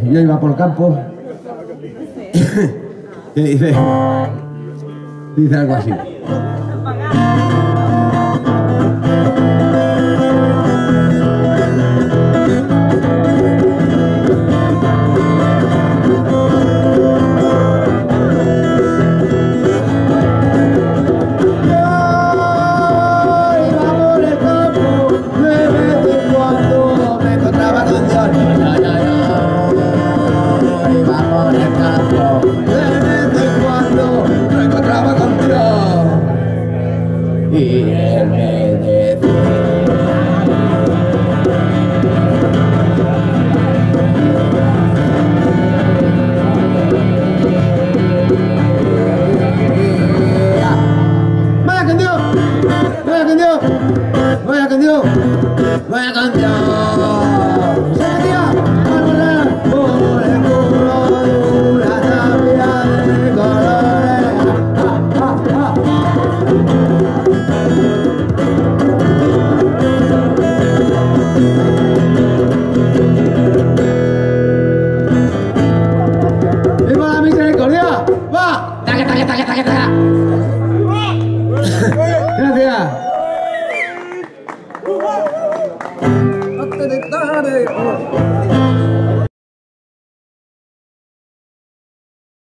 yo iba por el campo y dice algo así. Vaya canción, se decía, por el culo de una lluvia de colores. ¡Viva la misericordia! ¡Va! ¡Taca, taca, taca, taca, taca! Gracias.